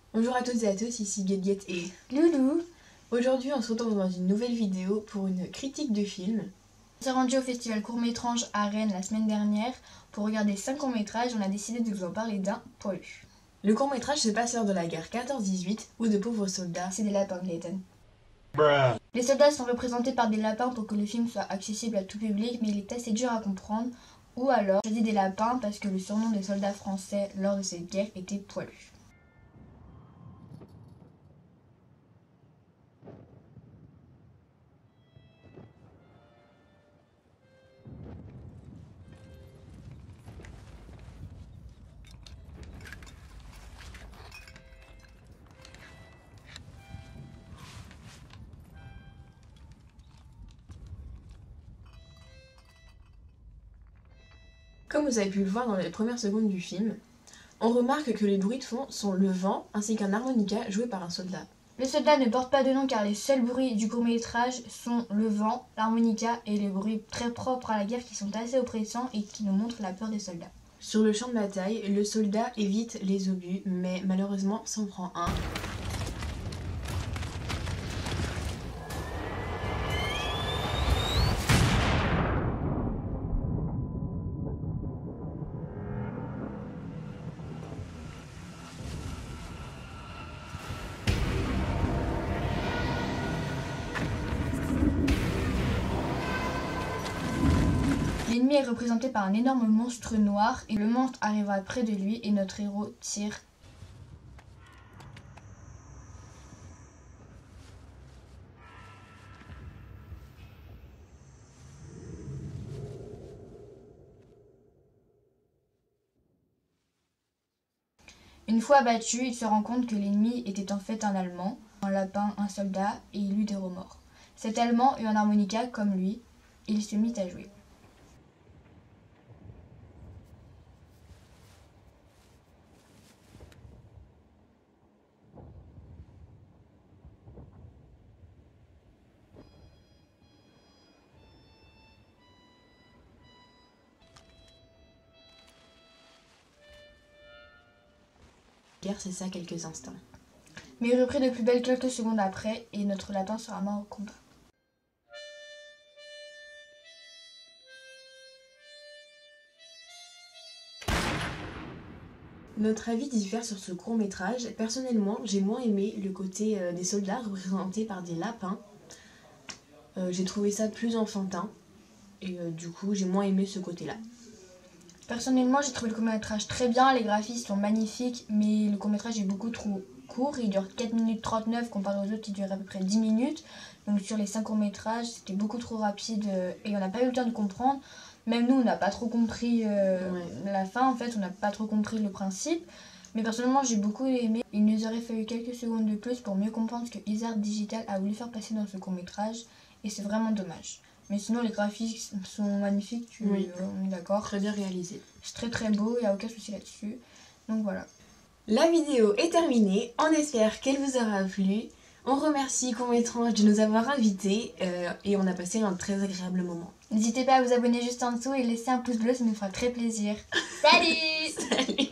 Bonjour à toutes et à tous, ici Guéguette et Loulou. Aujourd'hui on se retrouve dans une nouvelle vidéo pour une critique de film. On s'est rendu au festival court-métrage à Rennes la semaine dernière pour regarder 5 courts-métrages. On a décidé de vous en parler d'un poilu. Le court-métrage se passe lors de la guerre 14-18 où de pauvres soldats... C'est des lapins, Clayton. Les soldats sont représentés par des lapins pour que le film soit accessible à tout public, mais il est assez dur à comprendre. Ou alors, je dis des lapins parce que le surnom des soldats français lors de cette guerre était poilu. Comme vous avez pu le voir dans les premières secondes du film, on remarque que les bruits de fond sont le vent ainsi qu'un harmonica joué par un soldat. Le soldat ne porte pas de nom car les seuls bruits du court-métrage sont le vent, l'harmonica et les bruits très propres à la guerre qui sont assez oppressants et qui nous montrent la peur des soldats. Sur le champ de bataille, le soldat évite les obus, mais malheureusement s'en prend un. L'ennemi est représenté par un énorme monstre noir et le monstre arriva près de lui et notre héros tire. Une fois abattu, il se rend compte que l'ennemi était en fait un Allemand, un lapin, un soldat et il eut des remords. Cet Allemand eut un harmonica comme lui, et il se mit à jouer. Guerre, c'est ça quelques instants. Mais il reprit de plus belle quelques secondes après et notre lapin sera mort au combat. Notre avis diffère sur ce court-métrage. Personnellement, j'ai moins aimé le côté des soldats représentés par des lapins. J'ai trouvé ça plus enfantin et du coup, j'ai moins aimé ce côté-là. Personnellement, j'ai trouvé le court-métrage très bien, les graphismes sont magnifiques, mais le court-métrage est beaucoup trop court. Il dure 4 minutes 39 comparé aux autres qui durent à peu près 10 minutes. Donc sur les 5 courts-métrages, c'était beaucoup trop rapide et on n'a pas eu le temps de comprendre. Même nous, on n'a pas trop compris la fin, en fait, on n'a pas trop compris le principe. Mais personnellement, j'ai beaucoup aimé. Il nous aurait fallu quelques secondes de plus pour mieux comprendre ce que Isard Digital a voulu faire passer dans ce court-métrage. Et c'est vraiment dommage. Mais sinon, les graphiques sont magnifiques, on est d'accord. Très bien réalisé. C'est très très beau, il n'y a aucun souci là-dessus. Donc voilà. La vidéo est terminée, on espère qu'elle vous aura plu. On remercie Court-Métrage de nous avoir invités et on a passé un très agréable moment. N'hésitez pas à vous abonner juste en dessous et laisser un pouce bleu, ça nous fera très plaisir. Salut. Salut.